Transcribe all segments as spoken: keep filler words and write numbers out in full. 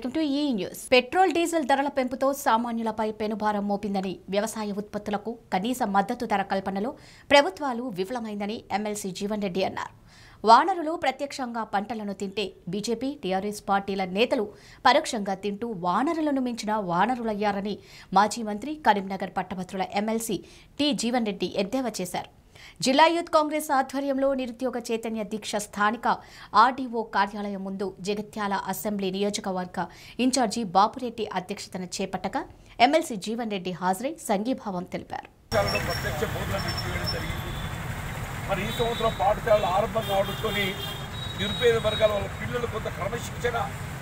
Welcome to ఈ news. Petrol diesel ధరల పెంపుతో సామాన్యులపై పెనుభారం మోపిందని, వ్యవసాయ ఉత్పత్తులకు కనీస మద్దతు ధర కల్పనలో ప్రభుత్వాలు విఫలమైందని ఎమ్మెల్సీ జీవన్ రెడ్డి అన్నారు. వానరులు ప్రత్యక్షంగా పంటలను తింటే బీజేపీ, టీఆర్ఎస్ పార్టీల నేతలు పరోక్షంగా తింటూ వానరులను మించిన వానరులయ్యారని మాజీ మంత్రి, కరీంనగర్ పట్టభద్రుల ఎమ్మెల్సీ టి జీవన్ రెడ్డి ఎద్దేవా చేశారు. జిల్లా యూత్ కాంగ్రెస్ ఆధ్వర్యంలో నిరుద్యోగ చైతన్య దీక్ష స్థానిక ఆర్డీఓ కార్యాలయం ముందు జగిత్యాల అసెంబ్లీ నియోజకవర్గ ఇన్ఛార్జి బాపురెడ్డి అధ్యక్షతన చేపట్టగా ఎమ్మెల్సీ జీవన్ రెడ్డి హాజరై సంఘీభావం తెలిపారు. మరి ఈ సంవత్సరం పాఠశాలలు ఆరంభం కావడంతోని నిరుపేద వర్గాల వాళ్ళ పిల్లలు కొంత క్రమశిక్షణ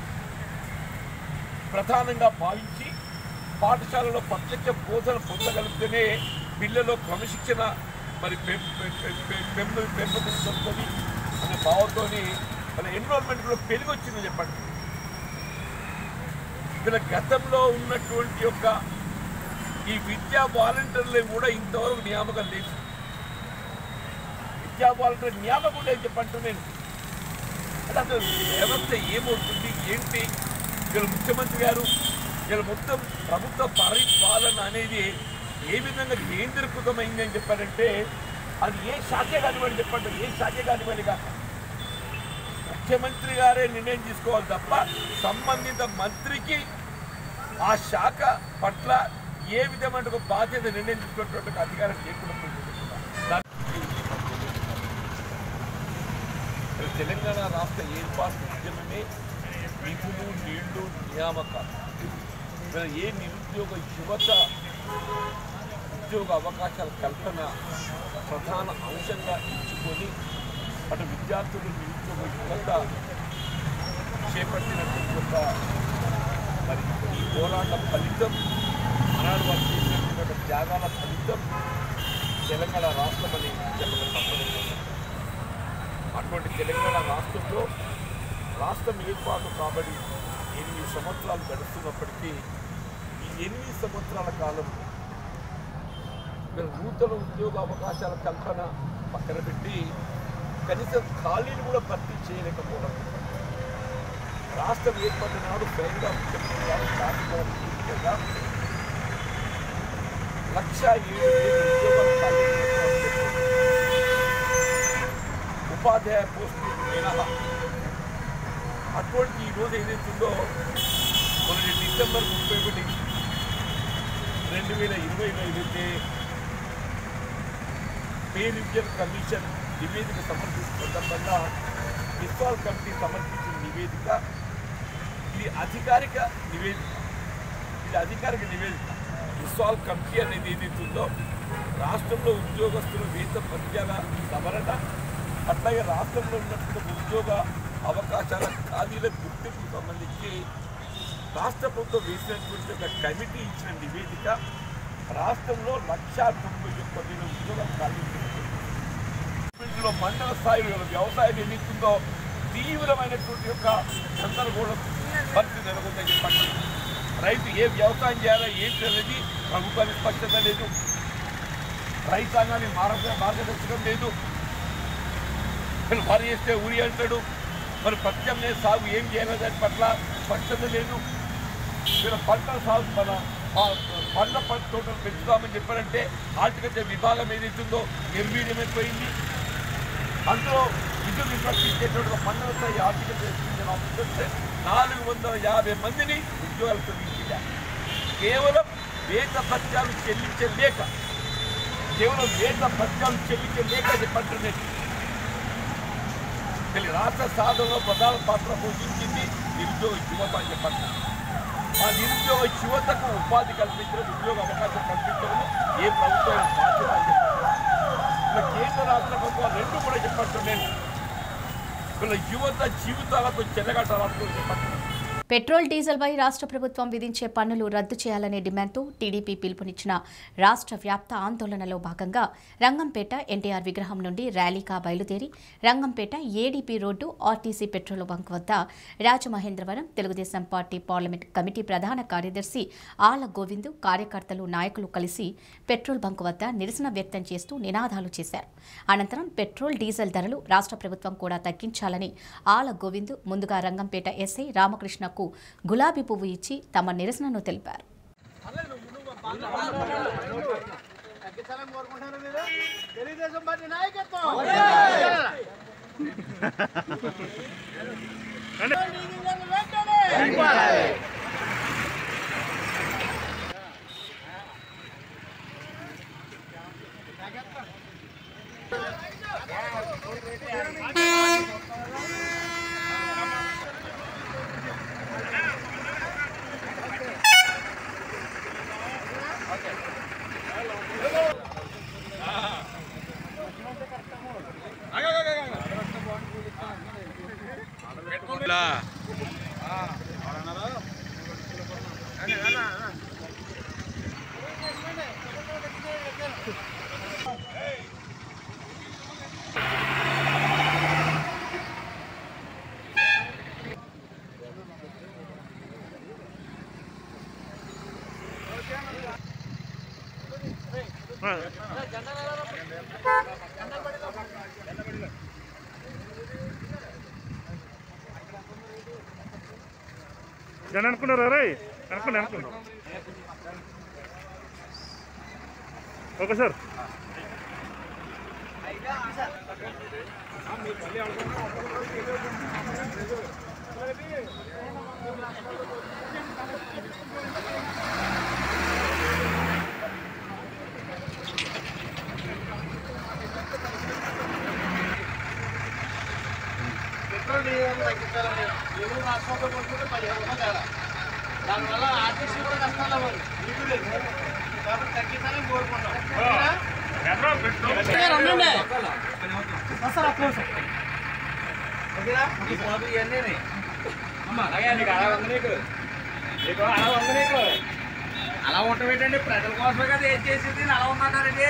ప్రధానంగా భావించి పాఠశాలలో ప్రత్యక్ష బోధన పొందగలిగితేనే పిల్లలు క్రమశిక్షణ మరి పెంపొందించుకొని అనే భావంతో మన ఎన్రోల్మెంట్ కూడా పెరిగి వచ్చిందని చెప్పండి. వీళ్ళ గతంలో ఉన్నటువంటి యొక్క ఈ విద్యా వాలంటీర్లు కూడా ఇంతవరకు నియామకం లేదు. విద్యా వాలంటీర్ నియామకం లేదు చెప్పండి. నేను అంటే అసలు వ్యవస్థ ఏమవుతుంది ఏంటి, వీళ్ళ ముఖ్యమంత్రి గారు వీళ్ళ మొత్తం ప్రభుత్వ పరిపాలన అనేది ఏ విధంగా కేంద్రీకృతమైంది అని చెప్పారంటే అది ఏ శాఖే కానివ్వండి చెప్పండి, ఏ శాఖే కానివ్వండి కాక ముఖ్యమంత్రి గారే నిర్ణయం తీసుకోవాలి తప్ప సంబంధిత మంత్రికి ఆ శాఖ పట్ల ఏ విధమైన ఒక బాధ్యత నిర్ణయం తీసుకున్నటువంటి అధికారం లేకుండా తెలంగాణ రాష్ట్ర ఏర్పాటు ఉద్యమమే నిధులు, నీళ్లు, నియామకాలు. ఏ నిరుద్యోగ యువత ఉద్యోగ అవకాశాల కల్పన ప్రధాన అంశంగా ఎంచుకొని అటు విద్యార్థులు, నిరుద్యోగ యువత చేపట్టినటువంటి ఒక మరి ఈ పోరాట ఫలితం, ఆనాడు వారు చేసినటువంటి త్యాగాల ఫలితం తెలంగాణ రాష్ట్రం అని చెప్పడం తప్పదు. అటువంటి తెలంగాణ రాష్ట్రంలో రాష్ట్రం ఏర్పాటు కాబట్టి ఎనిమిది సంవత్సరాలు గడుస్తున్నప్పటికీ ఈ ఎనిమిది సంవత్సరాల కాలం నూతన ఉద్యోగ అవకాశాల కల్పన పక్కన పెట్టి కనీసం ఖాళీలు కూడా భర్తీ చేయలేకపోవడం. రాష్ట్రం ఏర్పడిన నాడు స్వయంగా ముఖ్యమంత్రి గారు సాధించగా లక్ష ఏడు ఉద్యోగాలు ఖాళీ ఉపాధ్యాయ పోస్టులు మినహా. అటువంటి ఈరోజు ఏదైతుందో మొదటి డిసెంబర్ ముప్పై ఒకటి రెండు వేల ఇరవైలో ఏదైతే పే రివిజన్ కమిషన్ నివేదిక సమర్పిస్తున్న సందర్భంగా విశ్వాల్ కమిటీ సమర్పించిన నివేదిక ఇది అధికారిక నివేదిక ఇది అధికారిక నివేదిక విశ్వాల్ కమిటీ అనేది ఏదైతుందో రాష్ట్రంలో ఉద్యోగస్తుల వేతన పద్యాల సవరణ, అట్లాగే రాష్ట్రంలో ఉన్నటువంటి ఉద్యోగ అవకాశాల ఖాళీల గుర్తింపుకు సంబంధించి రాష్ట్ర ప్రభుత్వం వేసినటువంటి ఒక కమిటీ ఇచ్చిన నివేదిక రాష్ట్రంలో లక్ష తొంభై ఒక్క వేల ఉద్యోగాలు ఖాళీలో మండల స్థాయిలో వ్యవసాయం ఎన్నింటుందో తీవ్రమైనటువంటి యొక్క గందరగోళం పరిస్థితి నెలకొందని చెప్పండి. రైతు ఏ వ్యవసాయం చేయాలో ఏంటి అనేది ప్రభుత్వానికి స్పష్టత లేదు, రైతాంగాన్ని మార్గ మార్గదర్శకం లేదు. వీళ్ళు వరి చేస్తే ఉరి అంటాడు, మరి ప్రత్యామ్నాయ సాగు ఏం చేయాలి దాని పట్ల స్పష్టత లేదు. వీళ్ళ పంటల సాగు మన పండ్ల పంట తోటలు పెంచుతామని చెప్పారంటే హార్టికల్చర్ విభాగం ఏదైతుందో నిర్వీర్యమైపోయింది. అందులో విద్యుత్ నిర్వర్తించేటువంటి మండల స్థాయి హార్టికల్చర్ ఎక్స్టెన్షన్ ఆఫీసర్స్ నాలుగు వందల యాభై మందిని ఉద్యోగాలు తొలగించారు. కేవలం వేత భత్యాలు చెల్లించలేక కేవలం వేత భత్యాలు చెల్లించలేక చెప్పంటున్నాయి. వీళ్ళు రాష్ట్ర సాధనలో ప్రధాన పాత్ర పోషించింది నిరుద్యోగ యువత అని చెప్పండి. ఆ నిరుద్యోగ యువతకు ఉపాధి కల్పించడం, ఉద్యోగ అవకాశం కల్పించడం ఏ ప్రభుత్వం బాధ్యత అని చెప్పారు. ఇలా కేంద్ర రాష్ట్ర ప్రభుత్వాలు రెండు కూడా చెప్పట్టు నేను వీళ్ళ యువత జీవితాలతో చెల్లగట్టాలని చెప్పట్టు. పెట్రోల్, డీజిల్పై రాష్ట్ర ప్రభుత్వం విధించే పన్నులు రద్దు చేయాలనే డిమాండ్తో టీడీపీ పిలుపునిచ్చిన రాష్ట్ర వ్యాప్త ఆందోళనలో భాగంగా రంగంపేట ఎన్టీఆర్ విగ్రహం నుండి ర్యాలీగా బయలుదేరి Rangampeta ADP road RTC petrol bunk వద్ద Rajamahendravaram Telugu Desam party parliament committee ప్రధాన కార్యదర్శి ఆళ్ల గోవిందు, కార్యకర్తలు, నాయకులు కలిసి పెట్రోల్ బంక్ వద్ద నిరసన వ్యక్తం చేస్తూ నినాదాలు చేశారు. అనంతరం పెట్రోల్, డీజిల్ ధరలు రాష్ట్ర ప్రభుత్వం కూడా తగ్గించాలని ఆళ్ల గోవిందు ముందుగా రంగంపేట ఎస్ఐ రామకృష్ణ ప్రభుత్వాలకు గులాబీ పువ్వు ఇచ్చి తమ నిరసనను తెలిపారు. జన అనుకున్నారా రై అనుకున్నా అనుకున్నా ఓకే సార్ దానివల్ల ఆర్టీసీ కూడా కష్టాలు అవ్వాలి కాబట్టి తగ్గించాలని కోరుకుంటాం. అలా ఉండబెట్టండి ప్రజల కోసమే కదా ఏం చేసేది అలా ఉందంటారండి.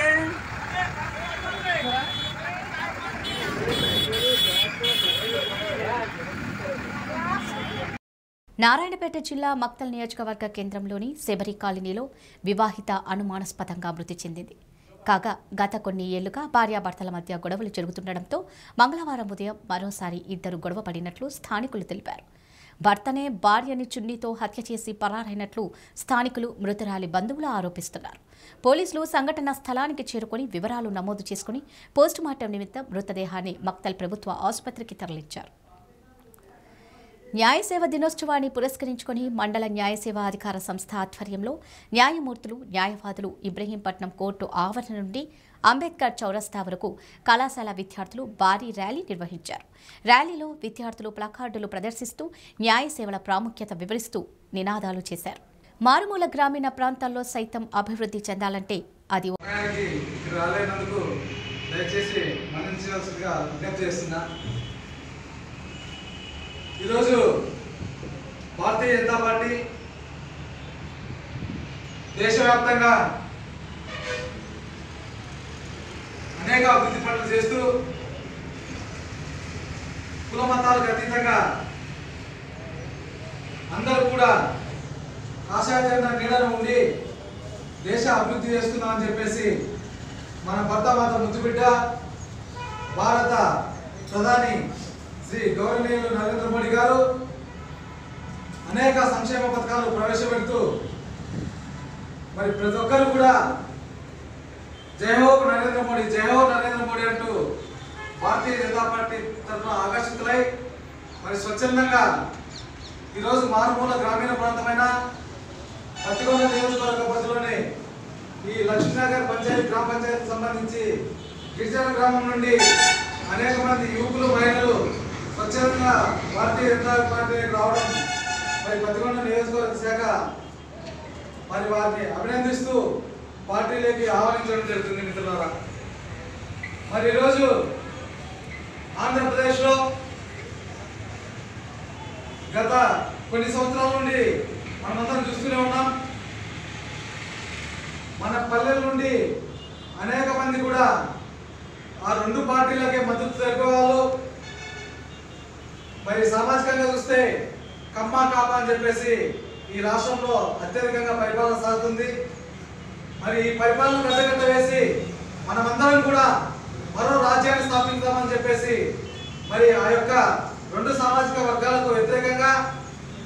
నారాయణపేట జిల్లా మక్తల్ నియోజకవర్గ కేంద్రంలోని శబరి కాలనీలో వివాహిత అనుమానాస్పదంగా మృతి చెందింది. కాగా గత కొన్ని ఏళ్లుగా భార్యాభర్తల మధ్య గొడవలు జరుగుతుండటంతో మంగళవారం ఉదయం మరోసారి ఇద్దరు గొడవ పడినట్లు స్థానికులు తెలిపారు. భర్తనే భార్యని చున్నీతో హత్య చేసి పరారైనట్లు స్థానికులు మృతురాలి బంధువులు ఆరోపిస్తున్నారు. పోలీసులు సంఘటన స్థలానికి చేరుకుని వివరాలు నమోదు చేసుకుని పోస్టుమార్టం నిమిత్తం మృతదేహాన్ని మక్తల్ ప్రభుత్వ ఆసుపత్రికి తరలించారు. న్యాయసేవ దినోత్సవాన్ని పురస్కరించుకుని మండల న్యాయసేవ అధికార సంస్థ ఆధ్వర్యంలో న్యాయమూర్తులు న్యాయవాదులు ఇబ్రహీంపట్నం కోర్టు ఆవరణ నుండి అంబేద్కర్ చౌరస్తా వరకు కళాశాల విద్యార్థులు భారీ ర్యాలీ నిర్వహించారు. ర్యాలీలో విద్యార్థులు ప్లకార్డులు ప్రదర్శిస్తూ న్యాయసేవల ప్రాముఖ్యత వివరిస్తూ నినాదాలు చేశారు. మారుమూల గ్రామీణ ప్రాంతాల్లో సైతం అభివృద్ధి చెందాలంటే అది ఈరోజు భారతీయ జనతా పార్టీ దేశవ్యాప్తంగా అనేక అభివృద్ధి పనులు చేస్తూ కుల మతాలకు అతీతంగా అందరూ కూడా కాషాయ జెండా నీడన ఉండి దేశ అభివృద్ధి చేస్తున్నామని చెప్పేసి మన భర్తమాత ముద్దుబిడ్డ భారత ప్రధాని శ్రీ గౌరవనీయులు నరేంద్ర మోడీ గారు అనేక సంక్షేమ పథకాలు ప్రవేశపెడుతూ మరి ప్రతి ఒక్కరు కూడా జై హో నరేంద్ర మోడీ జై హో నరేంద్ర మోడీ అంటూ భారతీయ జనతా పార్టీ తరఫున ఆకర్షితులై మరి స్వచ్ఛందంగా ఈరోజు మారుమూల గ్రామీణ ప్రాంతమైన పత్తికొండ నియోజకవర్గ పరిధిలోని ఈ లక్ష్మీనగర్ పంచాయతీ గ్రామ పంచాయతీకి సంబంధించి గిరిజన గ్రామం నుండి అనేక మంది యువకులు మహిళలు స్వచ్ఛందంగా భారతీయ జనతా పార్టీకి రావడం మరి పత్తికొండ నియోజకవర్గ శాఖ మరి వారిని అభినందిస్తూ పార్టీలోకి ఆహ్వానించడం జరుగుతుంది. మిత్రులారా, మరి ఈరోజు ఆంధ్రప్రదేశ్లో గత కొన్ని సంవత్సరాల నుండి మనమందరం చూస్తూనే ఉన్నాం. మన పల్లెల నుండి అనేక మంది కూడా ఆ రెండు పార్టీలకే మద్దతు తెలిపేవాళ్ళు. మరి సామాజికంగా చూస్తే కమ్మా కాపా అని చెప్పేసి ఈ రాష్ట్రంలో అత్యధికంగా పరిపాలన సాగుతుంది. మరి ఈ పరిపాలన గడ్డగట్ట వేసి మనమందరం కూడా మరో రాజ్యాన్ని స్థాపించామని చెప్పేసి మరి ఆ యొక్క రెండు సామాజిక వర్గాలకు వ్యతిరేకంగా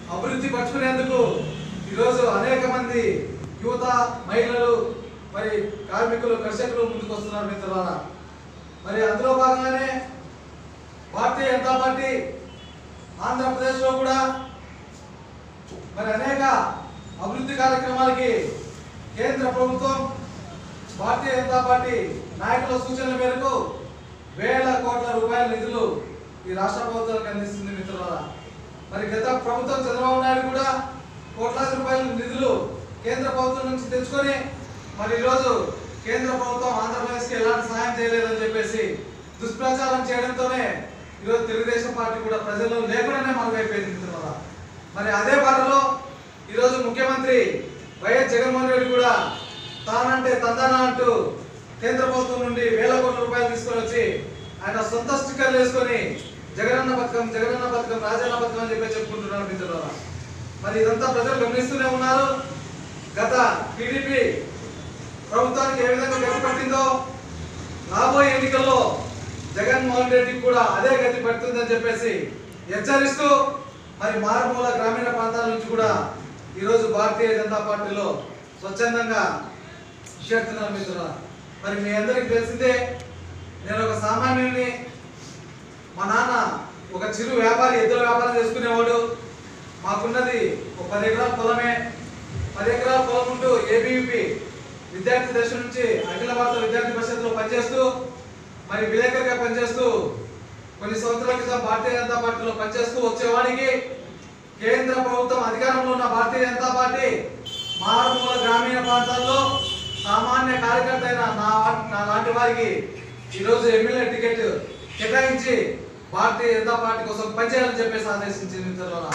అభివృద్ధి పరుచుకునేందుకు ఈరోజు అనేక మంది యువత, మహిళలు, మరి కార్మికులు, కర్షకులు ముందుకు వస్తున్నారు మిత్రులారా. మరి అందులో భాగంగానే భారతీయ జనతా పార్టీ ఆంధ్రప్రదేశ్లో కూడా మరి అనేక అభివృద్ధి కార్యక్రమాలకి కేంద్ర ప్రభుత్వం భారతీయ జనతా పార్టీ నాయకుల సూచనల మేరకు వేల కోట్ల రూపాయల నిధులు ఈ రాష్ట్ర ప్రభుత్వానికి అందిస్తుంది మిత్రులారా. మరి గత ప్రభుత్వం చంద్రబాబు నాయుడు కూడా కోట్లాది రూపాయల నిధులు కేంద్ర ప్రభుత్వం నుంచి తెచ్చుకొని మరి ఈరోజు కేంద్ర ప్రభుత్వం ఆంధ్రప్రదేశ్కి ఎలాంటి సహాయం చేయలేదని చెప్పేసి దుష్ప్రచారం చేయడంతోనే ఈరోజు తెలుగుదేశం పార్టీ కూడా ప్రజల్లో లేకుండానే మరుగైపోయింది మిత్రులారా. మరి అదే బాటలో ఈరోజు ముఖ్యమంత్రి వైఎస్ జగన్మోహన్ రెడ్డి కూడా తానంటే తందన అంటూ కేంద్ర ప్రభుత్వం నుండి వేల కోట్ల రూపాయలు తీసుకొని వచ్చి ఆయన సొంత స్టిక్కర్లు వేసుకొని జగనన్న పథకం, జగనన్న పథకం, రాజన్న పథకం అని చెప్పి చెప్పుకుంటున్నారు మిత్రులారా. మరి ఇదంతా ప్రజలు గమనిస్తూనే ఉన్నారు. గత టీడీపీ ప్రభుత్వానికి ఏ విధంగా గతి పట్టిందో రాబోయే ఎన్నికల్లో జగన్మోహన్ రెడ్డికి కూడా అదే గతి పడుతుందని చెప్పేసి హెచ్చరిస్తూ మరి మారుమూల గ్రామీణ ప్రాంతాల నుంచి కూడా ఈరోజు భారతీయ జనతా పార్టీలో స్వచ్ఛందంగా చేరుతున్నారు మిత్రులారా. మరి మీ అందరికి తెలిసిందే, నేను ఒక సామాన్యుడిని. మా నాన్న ఒక చిరు వ్యాపారి, ఎద్దుల వ్యాపారం చేసుకునేవాడు. మాకున్నది ఒక పది ఎకరాల పొలమే. పది ఎకరాల పొలం ఉంటూ ఏబీవీపీ విద్యార్థి దశ నుంచి అఖిల భారత విద్యార్థి పరిషత్లో పనిచేస్తూ మరి విలేకరుగా పనిచేస్తూ కొన్ని సంవత్సరాల క్రితం భారతీయ జనతా పార్టీలో పనిచేస్తూ వచ్చేవాడికి కేంద్ర ప్రభుత్వం అధికారంలో ఉన్న భారతీయ జనతా పార్టీ మారుమూల గ్రామీణ ప్రాంతాల్లో సామాన్య కార్యకర్త అయిన నా నా లాంటి వారికి ఈరోజు ఎమ్మెల్యే టికెట్ కేటాయించి భారతీయ జనతా పార్టీ కోసం పనిచేయాలని చెప్పేసి ఆదేశించింది మిత్రులారా.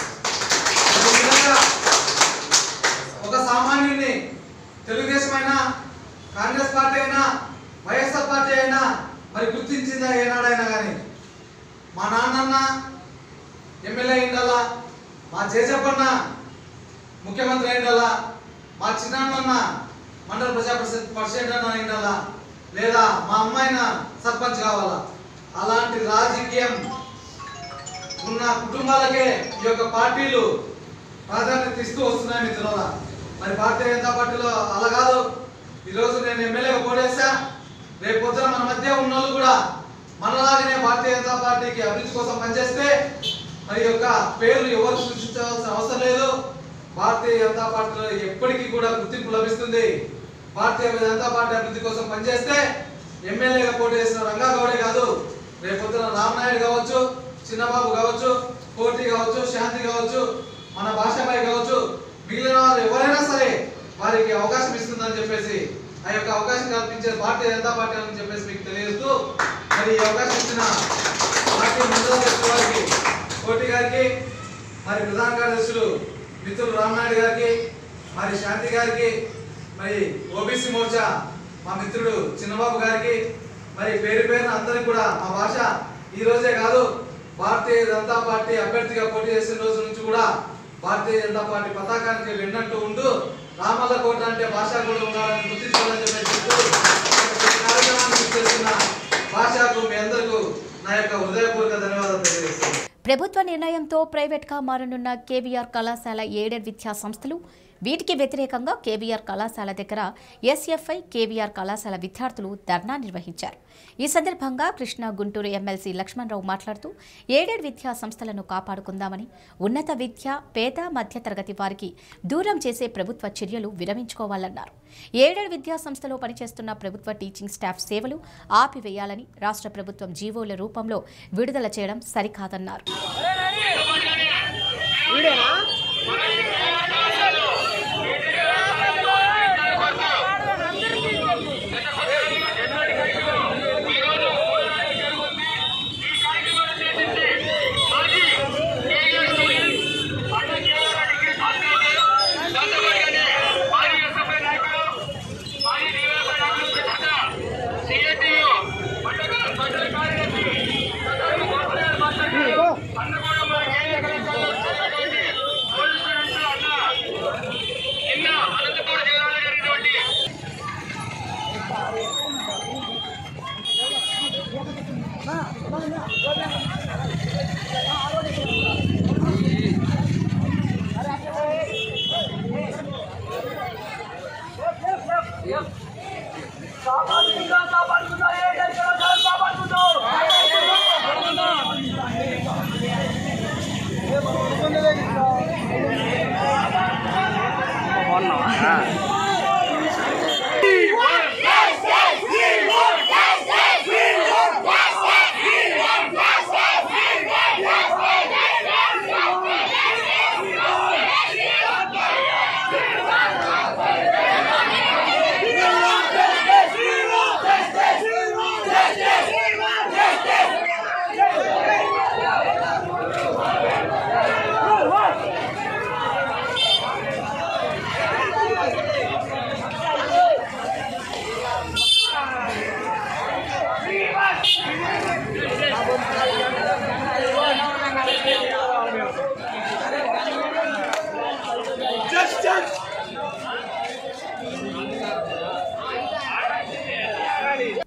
ఒక సామాన్యుని తెలుగుదేశం అయినా, కాంగ్రెస్ పార్టీ అయినా, వైఎస్ఆర్ పార్టీ అయినా మరి గుర్తించిందా ఏనాడైనా కానీ? మా నాన్నన్న ఎమ్మెల్యే అయిండాలా, మా జేజప్పన్న ముఖ్యమంత్రి అయిండాలా, మా చిన్నాన్న మండల ప్రజా పరిషత్ అన్న అయిండాలా, లేదా మా అమ్మాయిన సర్పంచ్ కావాలా? అలాంటి రాజకీయం ఉన్న కుటుంబాలకే ఈ యొక్క పార్టీలు ప్రాధాన్యత ఇస్తూ వస్తున్నాయి మిత్రులారా. మరి భారతీయ జనతా పార్టీలో అలా కాదు. ఈరోజు నేను ఎమ్మెల్యేగా పోటేసా, రేపు పొద్దున మన మధ్య ఉన్న వాళ్ళు కూడా మనలాగానే భారతీయ జనతా పార్టీకి అభివృద్ధి కోసం పనిచేస్తే మరి యొక్క పేర్లు ఎవరు సృష్టించాల్సిన అవసరం లేదు. భారతీయ జనతా పార్టీలో ఎప్పటికీ కూడా గుర్తింపు లభిస్తుంది. భారతీయ జనతా పార్టీ అభివృద్ధి కోసం పనిచేస్తే ఎమ్మెల్యేగా పోటీ చేసిన రంగా గౌడే కాదు, రేపు పొద్దున రామనాయుడు కావచ్చు, చిన్నబాబు కావచ్చు, కోటి కావచ్చు, శాంతి కావచ్చు, మన భాషాబాయి కావచ్చు, మిగిలిన వారు ఎవరైనా సరే వారికి అవకాశం ఇస్తుందని చెప్పేసి ఆ యొక్క అవకాశం కల్పించే భారతీయ జనతా పార్టీ అని చెప్పేసి మీకు తెలియజేస్తూ మరి ఈ అవకాశం ఇచ్చిన పార్టీ మండల అధ్యక్షుల వారికి, కోటి గారికి, మరి ప్రధాన కార్యదర్శులు మిత్రులు రామనాయుడు గారికి, మరి శాంతి గారికి, మరి ఓబీసీ మోర్చా మా మిత్రుడు చిన్నబాబు గారికి, మరి పేరు పేరున అందరికి కూడా మా భాష ఈ రోజే కాదు, భారతీయ జనతా పార్టీ అభ్యర్థిగా పోటీ చేసిన రోజు నుంచి కూడా భారతీయ జనతా పార్టీ పతాకానికి వెన్నంటూ ఉంటూ రామల్ల కోట అంటే భాష కూడా ఉండాలని గుర్తించాలని చెప్పి కార్యక్రమాన్ని చేస్తున్న భాషకు మీ అందరికీ నా యొక్క హృదయపూర్వక ధన్యవాదాలు తెలియజేస్తున్నాను. ప్రభుత్వ నిర్ణయంతో ప్రైవేట్గా మారనున్న కేవీఆర్ కళాశాల ఎయిడెడ్ విద్యా సంస్థలు, వీటికి వ్యతిరేకంగా కేవీఆర్ కళాశాల దగ్గర ఎస్ఎఫ్ఐ కేవీఆర్ కళాశాల విద్యార్థులు ధర్నా నిర్వహించారు. ఈ సందర్భంగా కృష్ణా గుంటూరు ఎమ్మెల్సీ లక్ష్మణరావు మాట్లాడుతూ ఎయిడెడ్ విద్యా సంస్థలను కాపాడుకుందామని, ఉన్నత విద్య పేద మధ్యతరగతి వారికి దూరం చేసే ప్రభుత్వ చర్యలు విరమించుకోవాలన్నారు. ఎయిడెడ్ విద్యా సంస్థలో పనిచేస్తున్న ప్రభుత్వ టీచింగ్ స్టాఫ్ సేవలు ఆపివేయాలని రాష్ట్ర ప్రభుత్వం జీవోల రూపంలో విడుదల చేయడం సరికాదన్నారు. అన్న కూడా మనకి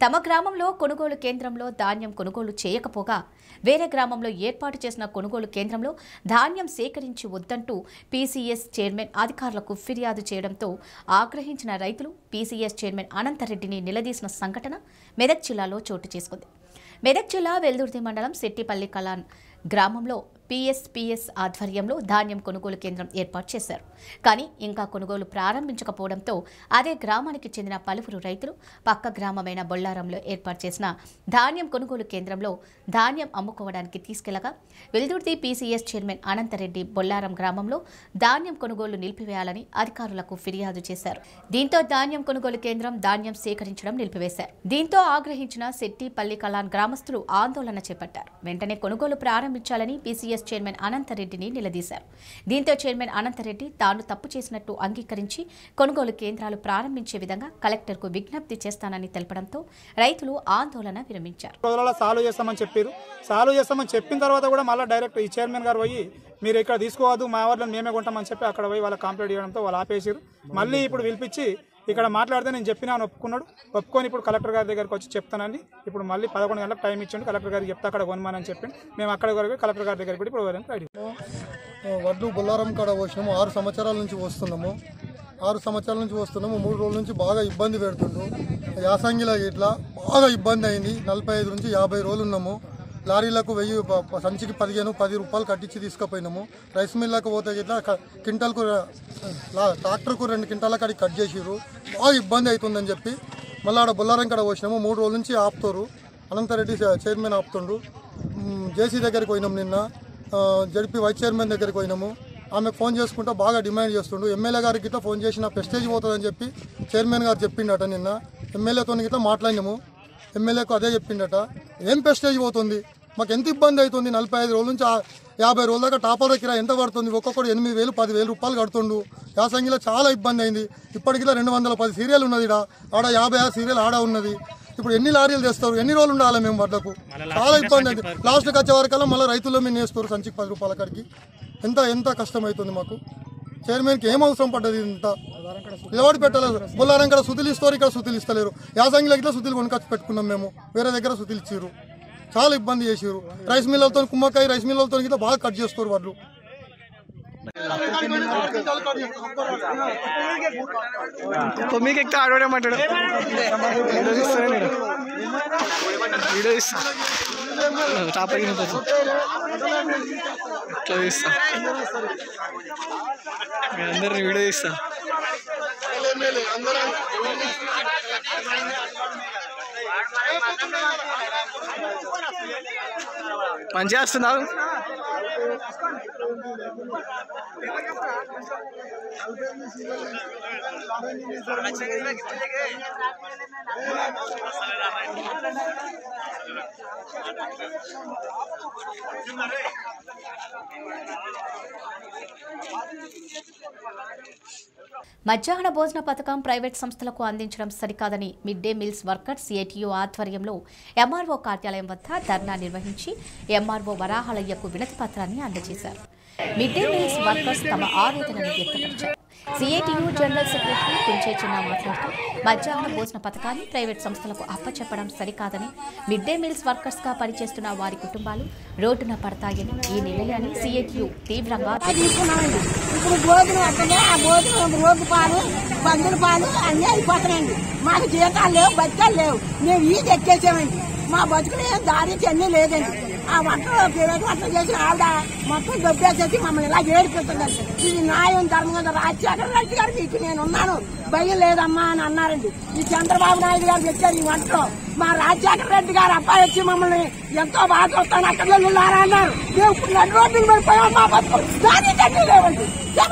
తమ గ్రామంలో కొనుగోలు కేంద్రంలో ధాన్యం కొనుగోలు చేయకపోగా వేరే గ్రామంలో ఏర్పాటు చేసిన కొనుగోలు కేంద్రంలో ధాన్యం సేకరించి వద్దంటూ పీసీఎస్ చైర్మన్ అధికారులకు ఫిర్యాదు చేయడంతో ఆగ్రహించిన రైతులు పీసీఎస్ చైర్మన్ అనంతరెడ్డిని నిలదీసిన సంఘటన మెదక్ జిల్లాలో చోటు చేసుకుంది. మెదక్ జిల్లా వెల్దుర్తి మండలం సెట్టిపల్లి కలాన్ గ్రామంలో పీఎస్పీఎస్ ఆధ్వర్యంలో ధాన్యం కొనుగోలు కేంద్రం ఏర్పాటు చేశారు. కానీ ఇంకా కొనుగోలు ప్రారంభించకపోవడంతో అదే గ్రామానికి చెందిన పలువురు రైతులు పక్క గ్రామమైన బొల్లారంలో ఏర్పాటు చేసిన ధాన్యం కొనుగోలు కేంద్రంలో ధాన్యం అమ్ముకోవడానికి తీసుకెళ్లగా వెల్దుర్తి పీసీఎస్ చైర్మన్ అనంతరెడ్డి బొల్లారం గ్రామంలో ధాన్యం కొనుగోలు నిలిపివేయాలని అధికారులకు ఫిర్యాదు చేశారు. దీంతో ధాన్యం కొనుగోలు కేంద్రం ధాన్యం సేకరించడం నిలిపివేశారు. దీంతో ఆగ్రహించిన సెట్టిపల్లి కలాన్ గ్రామస్తులు ఆందోళన చేపట్టారు. వెంటనే కొనుగోలు ప్రారంభించాలని పీసీఎస్ చైర్మన్ అనంతరెడ్డిని నిలదీశారు. దీంతో చైర్మన్ అనంతరెడ్డి తాను తప్పు చేసినట్టు అంగీకరించి కొనుగోలు కేంద్రాలు ప్రారంభించే విధంగా కలెక్టర్కు విజ్ఞప్తి చేస్తానని తెలపడంతో రైతులు ఆందోళన విరమించారు. సాల్వ్ చేస్తామని చెప్పారు. సాల్వ్ చేస్తామని చెప్పిన తర్వాత కూడా మళ్ళీ డైరెక్ట్ ఈ చైర్మన్ గారు పోయి మీరు ఇక్కడ తీసుకోవద్దు, మా వాళ్ళని మేమే కొంటామని చెప్పి అక్కడ పోయి వాళ్ళ కంప్లైంట్ చేయడంతో వాళ్ళు ఆపేసారు. మళ్ళీ ఇప్పుడు పిలిపించి ఇక్కడ మాట్లాడితే నేను చెప్పినా అని ఒప్పుకున్నాడు. ఒప్పుకొని ఇప్పుడు కలెక్టర్ గారి దగ్గరికి వచ్చి చెప్తానండి. ఇప్పుడు మళ్ళీ పదకొండు గంటలకు టైం ఇచ్చిండు. కలెక్టర్ గారికి చెప్తే అక్కడ కొనమని చెప్పి మేము అక్కడ వరకు కలెక్టర్ గారి దగ్గరికి ఇప్పుడు రెడీ. వడ్లు బొల్లారం కాడ పోసినాము. ఆరు సంవత్సరాల నుంచి వస్తున్నాము ఆరు సంవత్సరాల నుంచి వస్తున్నాము మూడు రోజుల నుంచి బాగా ఇబ్బంది పెడుతుండ్రు. యాసంగిలో ఇట్లా బాగా ఇబ్బంది అయింది. నలభై ఐదు నుంచి యాభై రోజులు ఉన్నాము. లారీలకు వెయ్యి సంచికి పదిహేను పది రూపాయలు కట్టించి తీసుకుపోయినాము. రైస్ మిల్లకు పోతే ఇట్లా క్వింటల్కు ట్రాక్టర్కు రెండు క్వింటాల కాడికి కట్ చేసిర్రు. బాగా ఇబ్బంది అవుతుందని చెప్పి మళ్ళీ ఆడ బొల్లారం కాడ పోసినాము. మూడు రోజుల నుంచి ఆపుతారు. అనంతరెడ్డి చైర్మన్ ఆపుతుండ్రు. జేసీ దగ్గరికి పోయినాము. నిన్న జడ్పీ వైస్ చైర్మన్ దగ్గరికి పోయినాము. ఆమెకు ఫోన్ చేసుకుంటా బాగా డిమాండ్ చేస్తుండు. ఎమ్మెల్యే గారికి ఇట్లా ఫోన్ చేసి నా ప్రెస్టేజ్ పోతుందని చెప్పి చైర్మన్ గారు చెప్పిండట. నిన్న ఎమ్మెల్యేతో ఇట్లా మాట్లాడినాము. ఎమ్మెల్యేకు అదే చెప్పిండట. ఏం ప్రెస్టేజ్ పోతుంది, మాకు ఎంత ఇబ్బంది అవుతుంది. నలభై ఐదు రోజుల నుంచి యాభై రోజుల దాకా టాపర్ కిరా ఎంత పడుతుంది. ఒక్కొక్కడు ఎనిమిది వేలు పది వేలు రూపాయలు కడుతుండు. యాసంగిలో చాలా ఇబ్బంది అయింది. ఇప్పటికిలా రెండు వందల పది సీరియల్ ఉన్నది. ఇడ ఆడ యాభై ఆరు సీరియల్ ఆడ ఉన్నది. ఇప్పుడు ఎన్ని లారీలు తెస్తారు, ఎన్ని రోజులు ఉండాలి మేము వడ్లకు. చాలా ఇబ్బంది అయింది. లాస్ట్కి వచ్చే వరకల్లా మళ్ళీ రైతుల్లో మేము వేస్తారు సంచికి పది రూపాయల కాడికి. ఎంత ఎంత కష్టం అవుతుంది మాకు. చైర్మన్కి ఏం అవసరం పడ్డది ఇంత నిలబడి పెట్టలేదు. బొల్లారం ఇక్కడ సుతులు ఇస్తారు, ఇక్కడ సుతులు ఇస్తలేరు. యాసంగిలో ఇట్లా సుతులు కొనుకొచ్చి పెట్టుకున్నాం మేము. వేరే దగ్గర సుతులు ఇచ్చారు. చాలా ఇబ్బంది చేసారు. రైస్ మిల్లలతో కుమ్మకాయ రైస్ మిల్లలతో ఇట్లా బాగా కట్ చేస్తారు వాళ్ళు. మీకు ఎక్కువ ఆడేమంటాడు వీడియో ఇస్తా టాప్ ఇట్లా ఇస్తా అందరిని వీడియో ఇస్తా. మంచిగా వస్తున్నావు. మధ్యాహ్న భోజన పథకం ప్రైవేట్ సంస్థలకు అందించడం సరికాదని mid day meals workers CITU ఆధ్వర్యంలో ఎంఆర్ఓ కార్యాలయం వద్ద ధర్నా నిర్వహించి ఎంఆర్ఓ వరాహలయ్యకు వినతి పత్రాన్ని అందజేశారు. మిడ్ డే మీల్స్ వర్కర్స్ తమ ఆవేదనను వ్యక్తపరిచారు. CITU general secretary Kunche Chinna మాట్లాడుతూ మధ్యాహ్న భోజన పథకాన్ని ప్రైవేట్ సంస్థలకు అప్పచెప్పడం సరికాదని, మిడ్ డే మీల్స్ వర్కర్స్ గా పనిచేస్తున్న వారి కుటుంబాలు రోడ్డున పడతాయని ఈ నిర్ణయాన్ని సిఐటియు తీవ్రంగా ఇప్పుడు భోజనం వస్తుంది. ఆ భోజనం రోడ్డు పాలు బంధుల పాలు అన్నీ అయిపోతున్నాయండి. మాకు జీతాలు లేవు, బతికాలు లేవు. మేము ఈ ఎక్కేసామండి. మా బతుకులు దారి అన్నీ లేదండి. ఆ వంటలు ప్రైవేట్ వంటలు చేసిన ఆవిడ మొత్తం దొబ్బేసేసి మమ్మల్ని ఇలా ఏడిపిస్తుందండి. ఇది న్యాయం ధర్మం రాజశేఖర రెడ్డి గారు మీకు నేను ఉన్నాను భయం లేదమ్మా అని అన్నారండి. ఈ చంద్రబాబు నాయుడు గారు చెప్పారు ఈ వంటలో. మా రాజశేఖర రెడ్డి గారు అబ్బాయి వచ్చి మమ్మల్ని ఎంతో బాగా చూస్తాను అక్కడ వెళ్ళారా అన్నారు. మేము ఇప్పుడు రెండు రోజులు పడిపోయాం. మా బతుకులు దారి అన్నీ లేవండి.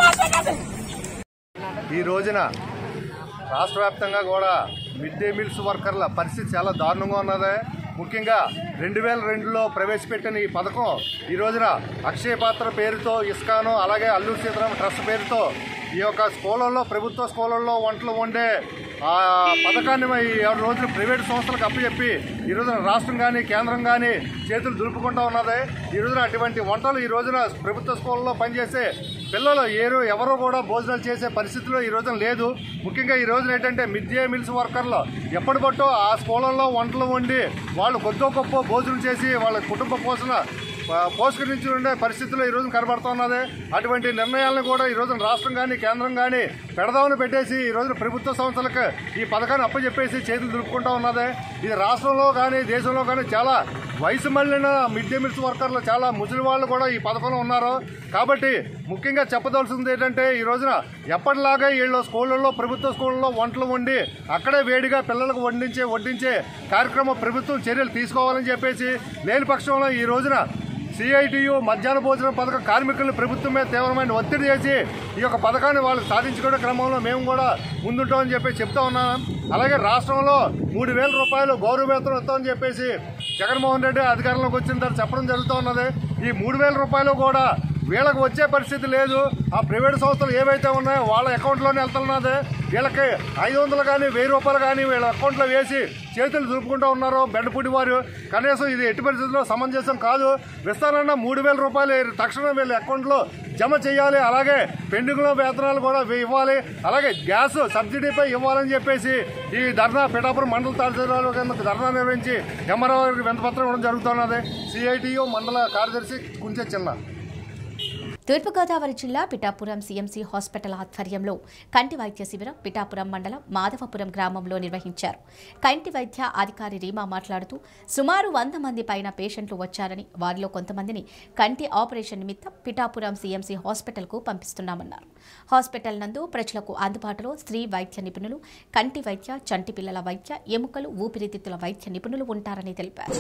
ఈ రోజున రాష్ట్ర వ్యాప్తంగా కూడా మిడ్ డే మీల్స్ వర్కర్ల పరిస్థితి చాలా దారుణంగా ఉన్నది. ముఖ్యంగా రెండు వేల రెండులో ప్రవేశపెట్టిన ఈ పథకం ఈ రోజున అక్షయ పాత్ర పేరుతో ఇస్కాను అలాగే అల్లూరు సీతారామ ట్రస్ట్ పేరుతో ఈ యొక్క స్కూళ్ళల్లో ప్రభుత్వ స్కూళ్ళల్లో వంటలు వండే ఆ పథకాన్ని ఈ ఏడు రోజులు ప్రైవేటు సంస్థలకు అప్పచెప్పి ఈ రోజున రాష్ట్రం కానీ కేంద్రం కానీ చేతులు దులుపుకుంటూ ఉన్నది. ఈ రోజున అటువంటి వంటలు ఈ రోజున ప్రభుత్వ స్కూళ్ళలో పనిచేసే పిల్లలు ఏరు ఎవరు కూడా భోజనాలు చేసే పరిస్థితిలో ఈ రోజున లేదు. ముఖ్యంగా ఈ రోజున ఏంటంటే మిడ్ డే మీల్స్ వర్కర్లు ఎప్పటి పట్టో ఆ స్కూళ్ళల్లో వంటలు వండి వాళ్ళు కొద్దో గొప్ప భోజనం చేసి వాళ్ళ కుటుంబ పోషణ పోషకరించి ఉండే పరిస్థితుల్లో ఈ రోజున కనబడుతున్నది. అటువంటి నిర్ణయాలను కూడా ఈ రోజున రాష్ట్రం కానీ కేంద్రం కానీ పెడదామని పెట్టేసి ఈ రోజున ప్రభుత్వ సంస్థలకు ఈ పథకాన్ని అప్పచెప్పేసి చేతులు దులుపుకుంటూ ఉన్నది. ఇది రాష్ట్రంలో కానీ దేశంలో కానీ చాలా వయసు మళ్ళిన మిడ్ డే మీల్స్ వర్కర్లు చాలా ముసలి వాళ్ళు కూడా ఈ పథకంలో ఉన్నారు. కాబట్టి ముఖ్యంగా చెప్పదలసింది ఏంటంటే ఈ రోజున ఎప్పటిలాగా వీళ్ళు స్కూళ్ళల్లో ప్రభుత్వ స్కూళ్ళల్లో వంటలు వండి అక్కడే వేడిగా పిల్లలకు వండించే వడ్డించే కార్యక్రమం ప్రభుత్వం చర్యలు తీసుకోవాలని చెప్పేసి లేని పక్షంలో ఈ రోజున సిఐటియు మధ్యాహ్న భోజన పథకం కార్మికులను ప్రభుత్వం మీద తీవ్రమైన ఒత్తిడి చేసి ఈ యొక్క పథకాన్ని వాళ్ళు సాధించుకునే క్రమంలో మేము కూడా ముందుంటామని చెప్పి చెప్తా ఉన్నాం. అలాగే రాష్ట్రంలో మూడు వేల రూపాయలు గౌరవ వేతనం ఇస్తామని చెప్పేసి జగన్మోహన్ రెడ్డి అధికారంలోకి వచ్చిన తర్వాత చెప్పడం జరుగుతూ ఉన్నది. ఈ మూడు వేల రూపాయలు కూడా వీళ్ళకి వచ్చే పరిస్థితి లేదు. ఆ ప్రైవేట్ సంస్థలు ఏవైతే ఉన్నాయో వాళ్ళ అకౌంట్లోనే వెళ్తున్నది. వీళ్ళకి ఐదు వందలు కానీ వెయ్యి రూపాయలు కానీ వీళ్ళ అకౌంట్లో వేసి చేతులు దులుపుకుంటూ ఉన్నారు బెండపూడి వారు. కనీసం ఇది ఎట్టి పరిస్థితుల్లో సమంజసం కాదు. విస్తారన్న మూడు వేల రూపాయలు తక్షణం వీళ్ళ అకౌంట్లో జమ చేయాలి. అలాగే పెండింగ్లో వేతనాలు కూడా ఇవ్వాలి. అలాగే గ్యాస్ సబ్సిడీపై ఇవ్వాలని చెప్పేసి ఈ ధర్నా పిఠాపురం మండల తహసీల్దార్ కింద ధర్నా నిర్వహించి ఎంఆర్ఓ గారికి వినతిపత్రం ఇవ్వడం జరుగుతున్నది. సిఐటియు మండల కార్యదర్శి కుంచె చిన్న. తూర్పుగోదావరి జిల్లా పిఠాపురం సీఎంసీ హాస్పిటల్ ఆధ్వర్యంలో కంటి వైద్య శిబిరం పిఠాపురం మండలం మాధవపురం గ్రామంలో నిర్వహించారు. కంటి వైద్య అధికారి రీమా మాట్లాడుతూ సుమారు వంద మంది పైన పేషెంట్లు వచ్చారని, వారిలో కొంతమందిని కంటి ఆపరేషన్ నిమిత్తం పిఠాపురం సీఎంసీ హాస్పిటల్కు పంపిస్తున్నామన్నారు. హాస్పిటల్ నందు ప్రజలకు అందుబాటులో స్త్రీ వైద్య నిపుణులు, కంటి వైద్య, చంటి పిల్లల వైద్య, ఎముకలు, ఊపిరితిత్తుల వైద్య నిపుణులు ఉంటారని తెలిపారు.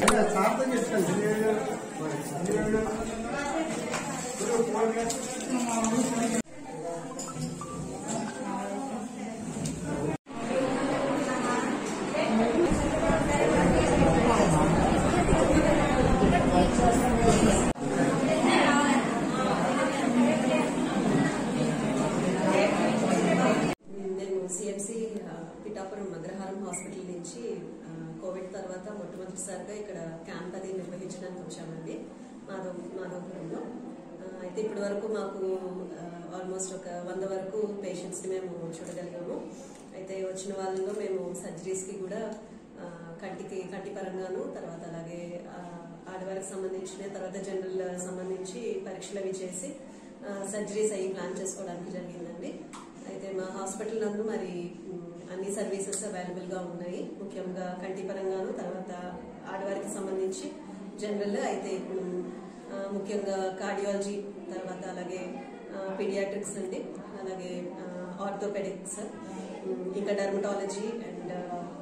సిఎంసి పిఠాపురం అగ్రహారం హాస్పిటల్ నుంచి కోవిడ్ తర్వాత మొట్టమొదటిసారిగా ఇక్కడ క్యాంప్ అది నిర్వహించడానికి వచ్చామండి మాధవ్ మాధవపురంలో. అయితే ఇప్పటి వరకు మాకు ఆల్మోస్ట్ ఒక వంద వరకు పేషెంట్స్ని మేము చూడగలిగాము. అయితే వచ్చిన వాళ్ళలో మేము సర్జరీస్కి కూడా కంటికి కంటి పరంగాను, తర్వాత అలాగే ఆడవారికి సంబంధించిన తర్వాత జనరల్ సంబంధించి పరీక్షలు అవి చేసి సర్జరీస్ అయ్యి ప్లాన్ చేసుకోవడానికి జరిగిందండి. అయితే మా హాస్పిటల్ నందు మరి అన్ని సర్వీసెస్ అవైలబుల్గా ఉన్నాయి. ముఖ్యంగా కంటి పరంగాను, తర్వాత ఆడవారికి సంబంధించి జనరల్ అయితే ముఖ్యంగా కార్డియాలజీ, తర్వాత అలాగే పీడియాట్రిక్స్ అండి, అలాగే ఆర్థోపెడిక్స్, ఇంకా డర్మటాలజీ అండ్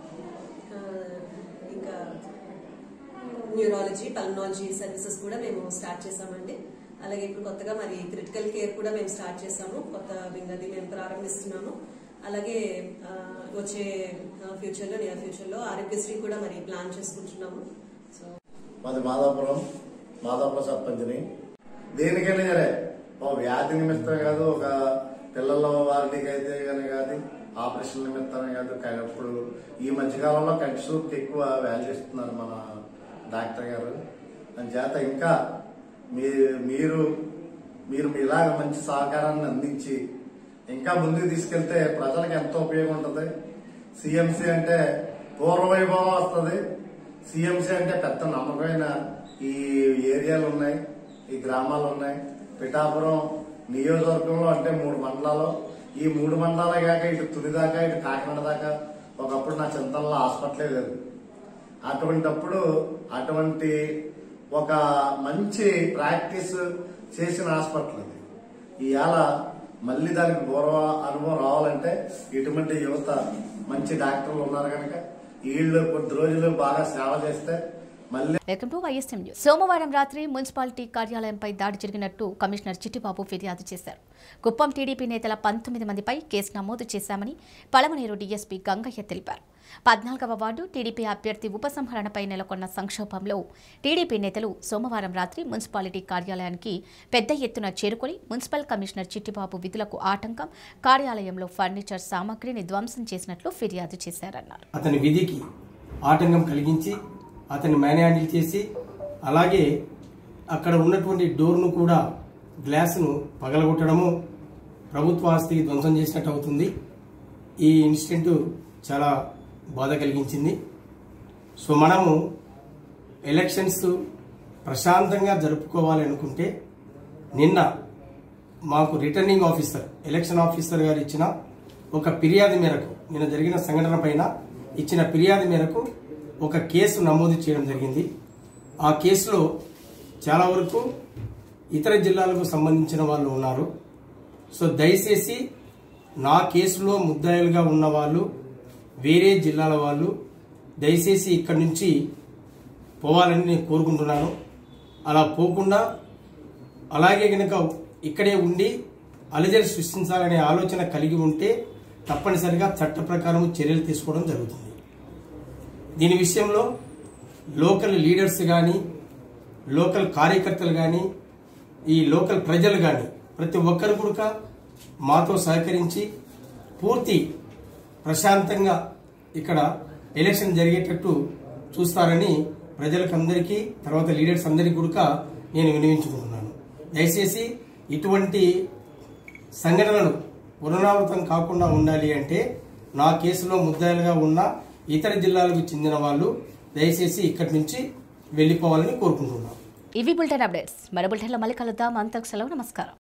ఇంకా న్యూరాలజీ, పల్మనాలజీ సర్వీసెస్ కూడా మేము స్టార్ట్ చేసామండి. అలాగే ఇప్పుడు కొత్తగా మరి క్రిటికల్ కేర్ కూడా మేము స్టార్ట్ చేసాము. కొత్త వింగ్ అది మేము ప్రారంభిస్తున్నాము. అలాగే వచ్చే ఫ్యూచర్లో నియర్ ఫ్యూచర్లో ఆరోగ్యశ్రీ కూడా మరి ప్లాన్ చేసుకుంటున్నాము. సో మాది మాదాపురం మాదాపురం సర్పంచ్ని. దేనికైనా సరే ఒక వ్యాధి నిమిత్తమే కాదు, ఒక పిల్లల వారికి అయితే కానీ కాదు, ఆపరేషన్ నిమిత్తమే కాదు. ఇప్పుడు ఈ మధ్యకాలంలో కంటి సూప్కి ఎక్కువ వాల్యూ ఇస్తున్నారు మన డాక్టర్ గారు. దాని చేత ఇంకా మీరు మీరు ఇలాగ మంచి సహకారాన్ని అందించి ఇంకా ముందుకు తీసుకెళ్తే ప్రజలకు ఎంతో ఉపయోగం ఉంటుంది. సిఎంసి అంటే పూర్వవైభవం వస్తుంది. సిఎంసి అంటే పెద్ద నమ్మకమైన ఈ ఏరియాలు ఉన్నాయి, ఈ గ్రామాలు ఉన్నాయి. పిఠాపురం నియోజకవర్గంలో అంటే మూడు మండలాలు, ఈ మూడు మండలాలే కాక ఇటు తుని దాకా ఇటు కాకినాడ దాకా ఒకప్పుడు నా చింతనలో హాస్పిటలే లేదు. అటువంటిప్పుడు అటువంటి ఒక మంచి ప్రాక్టీస్ చేసిన హాస్పిటల్ అది. ఇవాళ మళ్ళీ దానికి పూర్వ అనుభవం రావాలంటే ఇటువంటి యువత మంచి డాక్టర్లు ఉన్నారు కనుక వీళ్ళు కొద్ది రోజులు బాగా సేవ చేస్తే మళ్ళీ. Welcome to YSM news. సోమవారం రాత్రి మున్సిపాలిటీ కార్యాలయంపై దాడి జరిగినట్టు కమిషనర్ చిట్టిబాబు ఫిర్యాదు చేశారు. కుప్పం టీడీపీ నేతల పంతొమ్మిది మందిపై కేసు నమోదు చేశామని పలమనేరు డీఎస్పీ గంగయ్య తెలిపారు. పద్నాలుగవ వార్డు టీడీపీ అభ్యర్థి ఉపసంహరణపై నెలకొన్న సంక్షోభంలో టీడీపీ నేతలు సోమవారం రాత్రి మున్సిపాలిటీ కార్యాలయానికి పెద్ద ఎత్తున చేరుకుని మున్సిపల్ కమిషనర్ చిట్టిబాబు విధులకు ఆటంకం, కార్యాలయంలో ఫర్నిచర్ సామాగ్రిని ధ్వంసం చేసినట్లు ఫిర్యాదు చేశారన్నారు. అతని విధికి ఆటంకం కలిగించి అతన్ని మేనేజ్ చేసి అలాగే అక్కడ ఉన్నటువంటి డోర్ను కూడా గ్లాసును పగలగొట్టడము ప్రభుత్వ ఆస్తికి ధ్వంసం చేసినట్టు అవుతుంది. ఈ ఇన్సిడెంట్ చాలా బాధ కలిగించింది. సో మనము ఎలక్షన్స్ ప్రశాంతంగా జరుపుకోవాలి అనుకుంటే నిన్న మాకు రిటర్నింగ్ ఆఫీసర్ ఎలక్షన్ ఆఫీసర్ గారు ఇచ్చిన ఒక ఫిర్యాదు మేరకు నిన్న జరిగిన సంఘటన పైన ఇచ్చిన ఫిర్యాదు మేరకు ఒక కేసు నమోదు చేయడం జరిగింది. ఆ కేసులో చాలా వరకు ఇతర జిల్లాలకు సంబంధించిన వాళ్ళు ఉన్నారు. సో దయచేసి నా కేసులో ముద్దాయిలుగా ఉన్న వాళ్ళు వేరే జిల్లాల వాళ్ళు దయచేసి ఇక్కడి నుంచి పోవాలని నేను కోరుకుంటున్నాను. అలా పోకుండా అలాగే కనుక ఇక్కడే ఉండి అలజడి సృష్టించాలనే ఆలోచన కలిగి ఉంటే తప్పనిసరిగా చట్ట ప్రకారం చర్యలు తీసుకోవడం జరుగుతుంది. దీని విషయంలో లోకల్ లీడర్స్ కానీ లోకల్ కార్యకర్తలు కానీ ఈ లోకల్ ప్రజలు కానీ ప్రతి ఒక్కరు కూడా మాతో సహకరించి పూర్తి ప్రశాంతంగా ఇక్కడ ఎలక్షన్ జరిగేటట్టు చూస్తారని ప్రజలకు అందరికీ తర్వాత లీడర్స్ అందరికీ కూడా నేను వినియోగించుకుంటున్నాను. దయచేసి ఇటువంటి సంఘటనలు పునరావృతం కాకుండా ఉండాలి అంటే నా కేసులో ముద్దాయిలుగా ఉన్న ఇతర జిల్లాలకు చెందిన వాళ్ళు దయచేసి ఇక్కడి నుంచి వెళ్ళిపోవాలని కోరుకుంటున్నాను. ఇవి బులెటిన్ అప్డేట్స్. మరో బులెటిన్లో మళ్ళీ కలుద్దాం. అంతకు సెలవు. నమస్కారం.